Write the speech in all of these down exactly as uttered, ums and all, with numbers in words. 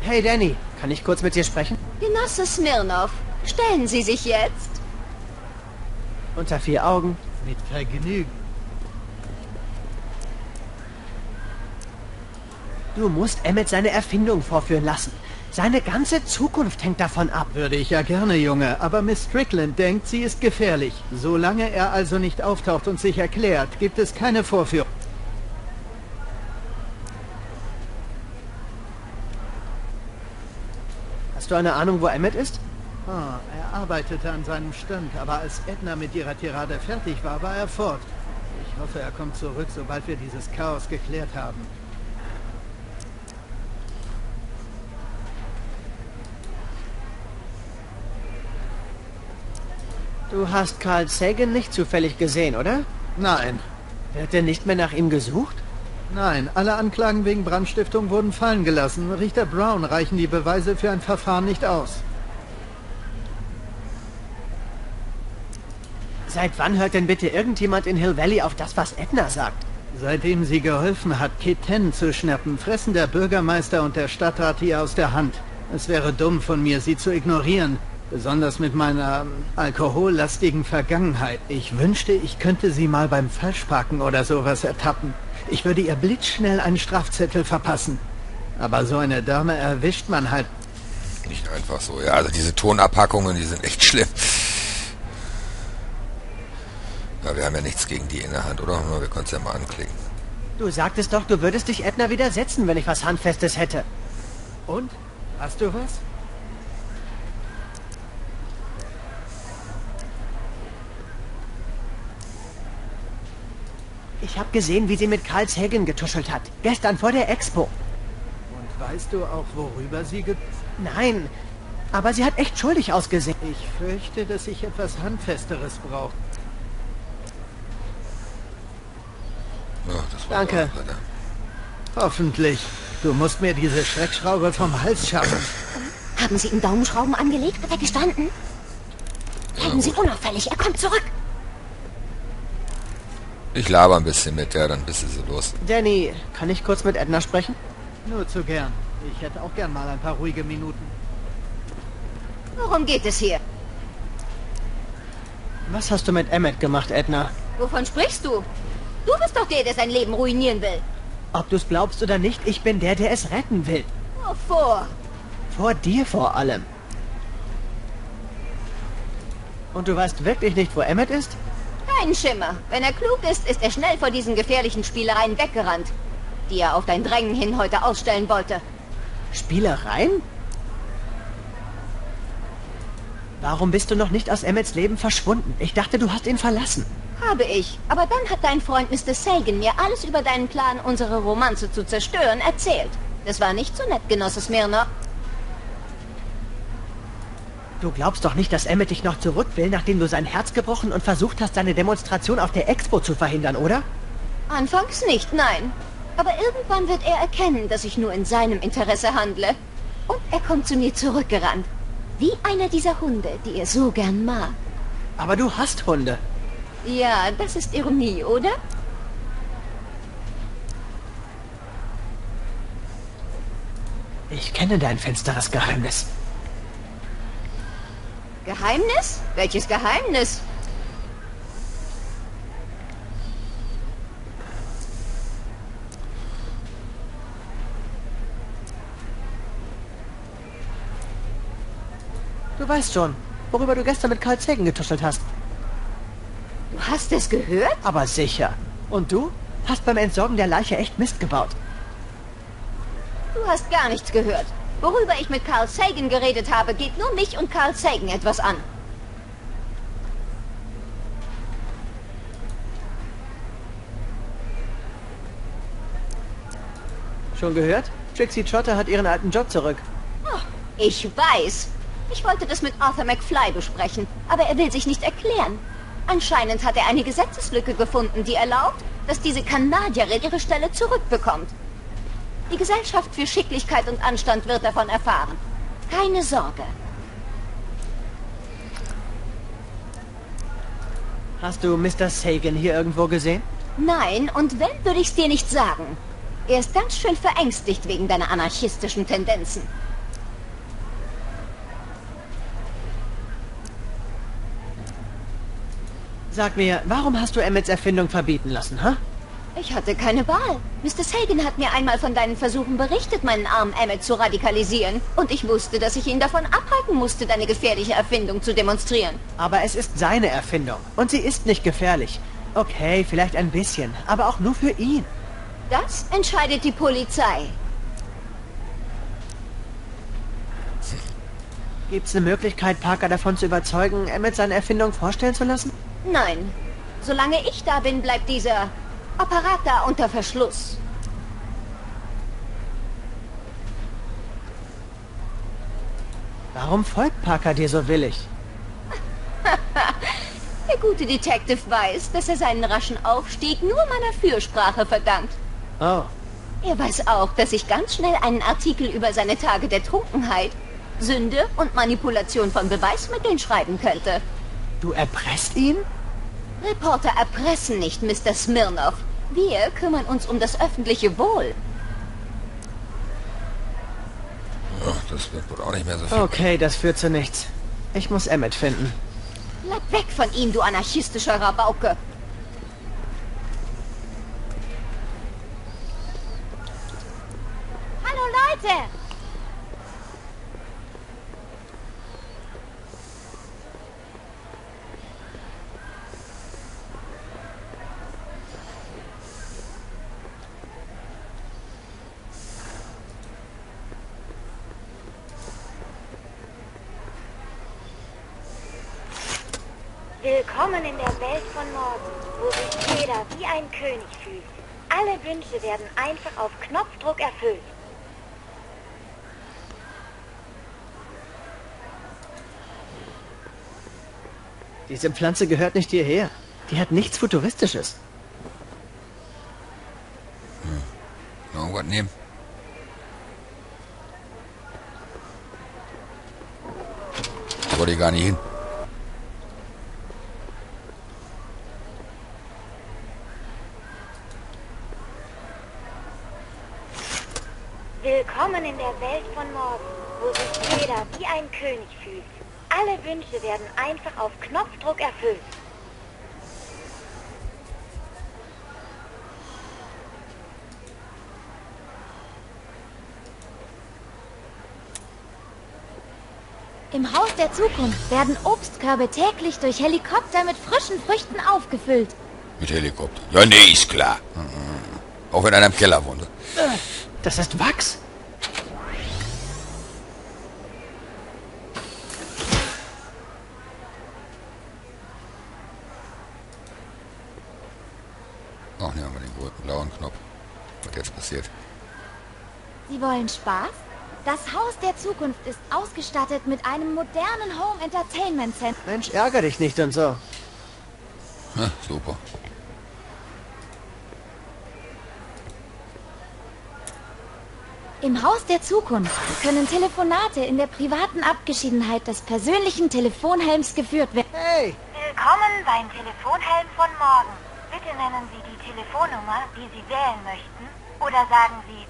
Hey Danny, kann ich kurz mit dir sprechen? Genosse Smirnov, stellen Sie sich jetzt. Unter vier Augen. Mit Vergnügen. Du musst Emmett seine Erfindung vorführen lassen. Seine ganze Zukunft hängt davon ab. Würde ich ja gerne, Junge, aber Miss Strickland denkt, sie ist gefährlich. Solange er also nicht auftaucht und sich erklärt, gibt es keine Vorführung. Hast du eine Ahnung, wo Emmett ist? Ah, er arbeitete an seinem Stand, aber als Edna mit ihrer Tirade fertig war, war er fort. Ich hoffe, er kommt zurück, sobald wir dieses Chaos geklärt haben. Du hast Carl Sagan nicht zufällig gesehen, oder? Nein. Wird denn nicht mehr nach ihm gesucht? Nein, alle Anklagen wegen Brandstiftung wurden fallen gelassen. Richter Brown reichen die Beweise für ein Verfahren nicht aus. Seit wann hört denn bitte irgendjemand in Hill Valley auf das, was Edna sagt? Seitdem sie geholfen hat, Kitten zu schnappen, fressen der Bürgermeister und der Stadtrat ihr aus der Hand. Es wäre dumm von mir, sie zu ignorieren. Besonders mit meiner alkohollastigen Vergangenheit. Ich wünschte, ich könnte sie mal beim Falschparken oder sowas ertappen. Ich würde ihr blitzschnell einen Strafzettel verpassen. Aber so eine Dame erwischt man halt. Nicht einfach so, ja. Also diese Tonabpackungen, die sind echt schlimm. Ja, wir haben ja nichts gegen die in der Hand, oder? Wir können es ja mal anklicken. Du sagtest doch, du würdest dich Edna widersetzen, wenn ich was Handfestes hätte. Und? Hast du was? Ich habe gesehen, wie sie mit Carl Sagan getuschelt hat. Gestern vor der Expo. Und weißt du auch, worüber sie get... Nein, aber sie hat echt schuldig ausgesehen. Ich fürchte, dass ich etwas Handfesteres brauche. Ja, das war Danke. Auch, Hoffentlich. Du musst mir diese Schreckschraube vom Hals schaffen. Haben Sie ihm Daumenschrauben angelegt? Hat er gestanden? Bleiben Sie unauffällig, er kommt zurück. Ich laber ein bisschen mit, ja, dann bist du so los. Danny, kann ich kurz mit Edna sprechen? Nur zu gern. Ich hätte auch gern mal ein paar ruhige Minuten. Worum geht es hier? Was hast du mit Emmett gemacht, Edna? Wovon sprichst du? Du bist doch der, der sein Leben ruinieren will. Ob du es glaubst oder nicht, ich bin der, der es retten will. Wovor? Vor dir vor allem. Und du weißt wirklich nicht, wo Emmett ist? Kein Schimmer. Wenn er klug ist, ist er schnell vor diesen gefährlichen Spielereien weggerannt, die er auf dein Drängen hin heute ausstellen wollte. Spielereien? Warum bist du noch nicht aus Emmets Leben verschwunden? Ich dachte, du hast ihn verlassen. Habe ich. Aber dann hat dein Freund Mister Sagan mir alles über deinen Plan, unsere Romanze zu zerstören, erzählt. Das war nicht so nett, Genosse Smirnov. Du glaubst doch nicht, dass Emmett dich noch zurück will, nachdem du sein Herz gebrochen und versucht hast, seine Demonstration auf der Expo zu verhindern, oder? Anfangs nicht, nein. Aber irgendwann wird er erkennen, dass ich nur in seinem Interesse handle. Und er kommt zu mir zurückgerannt. Wie einer dieser Hunde, die er so gern mag. Aber du hast Hunde. Ja, das ist Ironie, oder? Ich kenne dein finsteres Geheimnis. Geheimnis? Welches Geheimnis? Du weißt schon, worüber du gestern mit Carl Sagan getuschelt hast. Du hast es gehört? Aber sicher. Und du? Hast beim Entsorgen der Leiche echt Mist gebaut. Du hast gar nichts gehört. Worüber ich mit Carl Sagan geredet habe, geht nur mich und Carl Sagan etwas an. Schon gehört? Trixie Trotter hat ihren alten Job zurück. Oh, ich weiß. Ich wollte das mit Arthur McFly besprechen, aber er will sich nicht erklären. Anscheinend hat er eine Gesetzeslücke gefunden, die erlaubt, dass diese Kanadierin ihre Stelle zurückbekommt. Die Gesellschaft für Schicklichkeit und Anstand wird davon erfahren. Keine Sorge. Hast du Mister Sagan hier irgendwo gesehen? Nein, und wenn, würde ich's dir nicht sagen. Er ist ganz schön verängstigt wegen deiner anarchistischen Tendenzen. Sag mir, warum hast du Emmets Erfindung verbieten lassen, ha? Ich hatte keine Wahl. Mister Sagan hat mir einmal von deinen Versuchen berichtet, meinen armen Emmett zu radikalisieren. Und ich wusste, dass ich ihn davon abhalten musste, deine gefährliche Erfindung zu demonstrieren. Aber es ist seine Erfindung. Und sie ist nicht gefährlich. Okay, vielleicht ein bisschen, aber auch nur für ihn. Das entscheidet die Polizei. Gibt's eine Möglichkeit, Parker davon zu überzeugen, Emmett seine Erfindung vorstellen zu lassen? Nein. Solange ich da bin, bleibt dieser Apparat da unter Verschluss. Warum folgt Parker dir so willig? Der gute Detective weiß, dass er seinen raschen Aufstieg nur meiner Fürsprache verdankt. Oh. Er weiß auch, dass ich ganz schnell einen Artikel über seine Tage der Trunkenheit, Sünde und Manipulation von Beweismitteln schreiben könnte. Du erpresst ihn? Reporter erpressen nicht, Mister Smirnoff. Wir kümmern uns um das öffentliche Wohl. Ja, das wird wohl auch nicht mehr so viel. Okay, das führt zu nichts. Ich muss Emmett finden. Bleib weg von ihm, du anarchistischer Rabauke. Hallo, Leute! Willkommen in der Welt von morgen, wo sich jeder wie ein König fühlt. Alle Wünsche werden einfach auf Knopfdruck erfüllt. Diese Pflanze gehört nicht hierher. Die hat nichts Futuristisches. Hm. Irgendwas nehmen. Da wollte ich gar nicht hin. Willkommen in der Welt von morgen, wo sich jeder wie ein König fühlt. Alle Wünsche werden einfach auf Knopfdruck erfüllt. Im Haus der Zukunft werden Obstkörbe täglich durch Helikopter mit frischen Früchten aufgefüllt. Mit Helikopter? Ja, nee, ist klar. Auch wenn einer im Keller wohnt. Das ist Wachs. Ach, ne, haben wir den roten, blauen Knopf. Was jetzt passiert? Sie wollen Spaß? Das Haus der Zukunft ist ausgestattet mit einem modernen Home Entertainment Center. Mensch, ärger dich nicht und so. Ja, super. Im Haus der Zukunft können Telefonate in der privaten Abgeschiedenheit des persönlichen Telefonhelms geführt werden. Hey! Willkommen beim Telefonhelm von morgen. Bitte nennen Sie die Telefonnummer, die Sie wählen möchten, oder sagen Sie...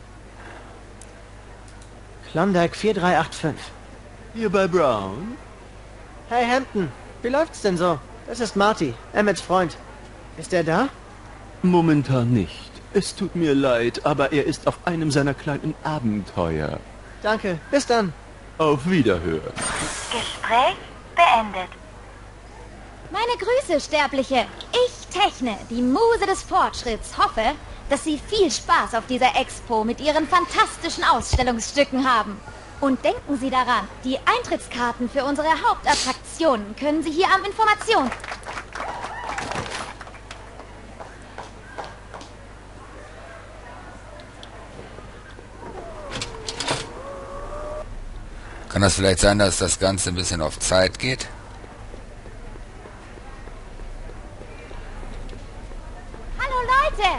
Klondike vier drei acht fünf. Hier bei Brown? Hey Hampton, wie läuft's denn so? Das ist Marty, Emmets Freund. Ist er da? Momentan nicht. Es tut mir leid, aber er ist auf einem seiner kleinen Abenteuer. Danke, bis dann. Auf Wiederhören. Gespräch beendet. Meine Grüße, Sterbliche. Ich, Techne, die Muse des Fortschritts, hoffe, dass Sie viel Spaß auf dieser Expo mit Ihren fantastischen Ausstellungsstücken haben. Und denken Sie daran, die Eintrittskarten für unsere Hauptattraktionen können Sie hier am Informations... Kann das vielleicht sein, dass das Ganze ein bisschen auf Zeit geht? Hallo Leute!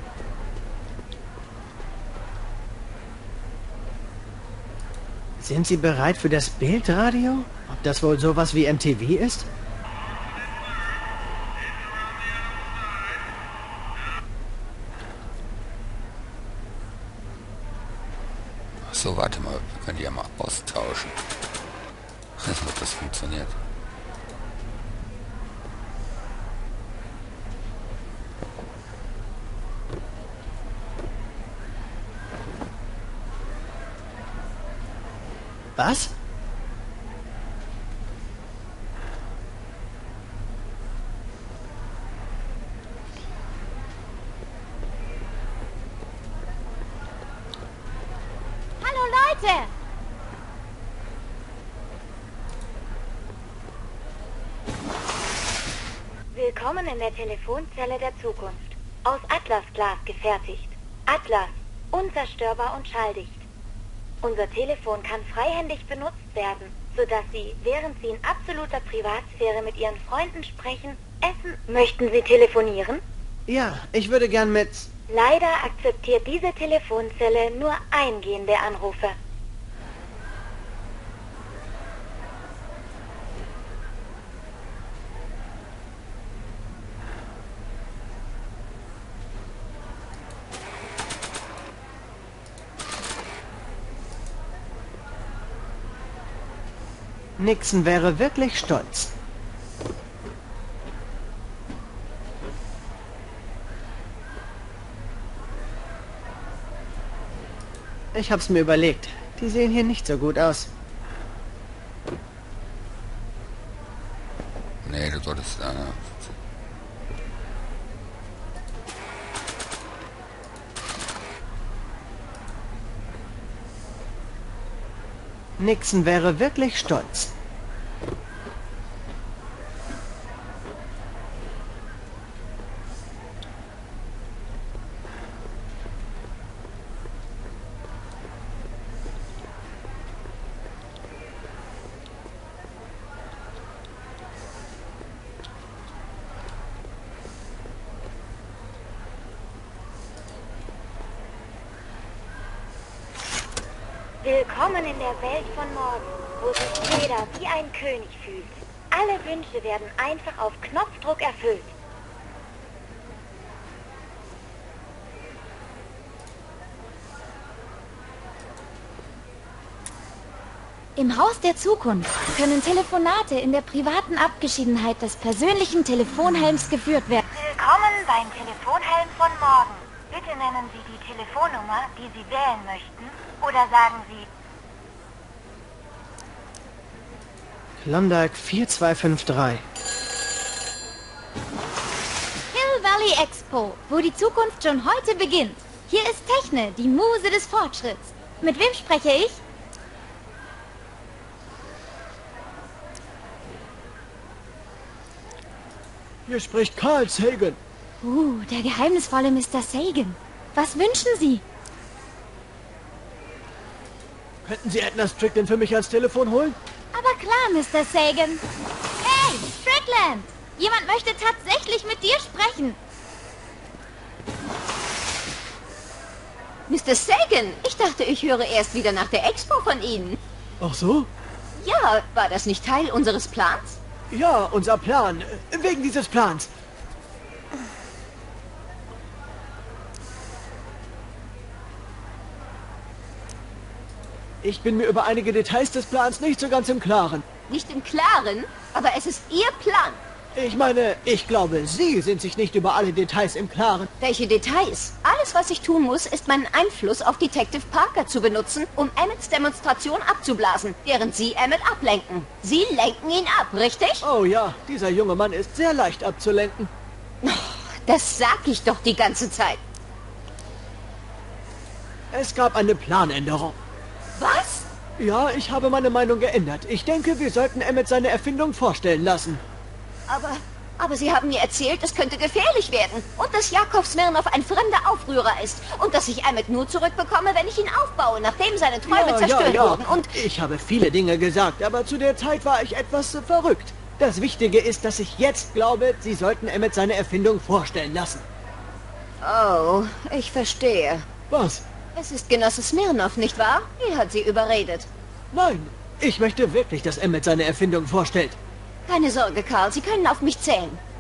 Sind Sie bereit für das Bildradio? Ob das wohl sowas wie M T V ist? So, warte mal, wir können die ja mal austauschen. Ich weiß nicht, ob das funktioniert. Was? Hallo Leute! Willkommen in der Telefonzelle der Zukunft. Aus Atlasglas gefertigt. Atlas, unzerstörbar und schalldicht. Unser Telefon kann freihändig benutzt werden, sodass Sie, während Sie in absoluter Privatsphäre mit Ihren Freunden sprechen, essen. Möchten Sie telefonieren? Ja, ich würde gern mit... Leider akzeptiert diese Telefonzelle nur eingehende Anrufe. Nixon wäre wirklich stolz. Ich hab's mir überlegt. Die sehen hier nicht so gut aus. Nee, du solltest... Äh, Nixon wäre wirklich stolz. Willkommen in der Welt von morgen, wo sich jeder wie ein König fühlt. Alle Wünsche werden einfach auf Knopfdruck erfüllt. Im Haus der Zukunft können Telefonate in der privaten Abgeschiedenheit des persönlichen Telefonhelms geführt werden. Willkommen beim Telefonhelm von morgen. Bitte nennen Sie die Telefonnummer, die Sie wählen möchten, oder sagen Sie... Klondike vier zwei fünf drei. Hill Valley Expo, wo die Zukunft schon heute beginnt. Hier ist Techne, die Muse des Fortschritts. Mit wem spreche ich? Hier spricht Carl Sagan. Uh, der geheimnisvolle Mister Sagan. Was wünschen Sie? Könnten Sie Edna Strickland für mich ans Telefon holen? Aber klar, Mister Sagan. Hey, Strickland! Jemand möchte tatsächlich mit dir sprechen. Mister Sagan, ich dachte, ich höre erst wieder nach der Expo von Ihnen. Ach so? Ja, war das nicht Teil unseres Plans? Ja, unser Plan. Wegen dieses Plans. Ich bin mir über einige Details des Plans nicht so ganz im Klaren. Nicht im Klaren, aber es ist Ihr Plan. Ich meine, ich glaube, Sie sind sich nicht über alle Details im Klaren. Welche Details? Alles, was ich tun muss, ist meinen Einfluss auf Detective Parker zu benutzen, um Emmets Demonstration abzublasen, während Sie Emmet ablenken. Sie lenken ihn ab, richtig? Oh ja, dieser junge Mann ist sehr leicht abzulenken. Das sag ich doch die ganze Zeit. Es gab eine Planänderung. Was? Ja, ich habe meine Meinung geändert. Ich denke, wir sollten Emmet seine Erfindung vorstellen lassen. Aber, aber Sie haben mir erzählt, es könnte gefährlich werden. Und dass Jakov Smirnoff ein fremder Aufrührer ist. Und dass ich Emmet nur zurückbekomme, wenn ich ihn aufbaue, nachdem seine Träume Ja, zerstört ja, ja. wurden. Und Ich habe viele Dinge gesagt, aber zu der Zeit war ich etwas äh, verrückt. Das Wichtige ist, dass ich jetzt glaube, Sie sollten Emmet seine Erfindung vorstellen lassen. Oh, ich verstehe. Was? Es ist Genosse Smirnoff, nicht wahr? Er hat Sie überredet. Nein, ich möchte wirklich, dass Emmet seine Erfindung vorstellt. Keine Sorge, Karl, Sie können auf mich zählen.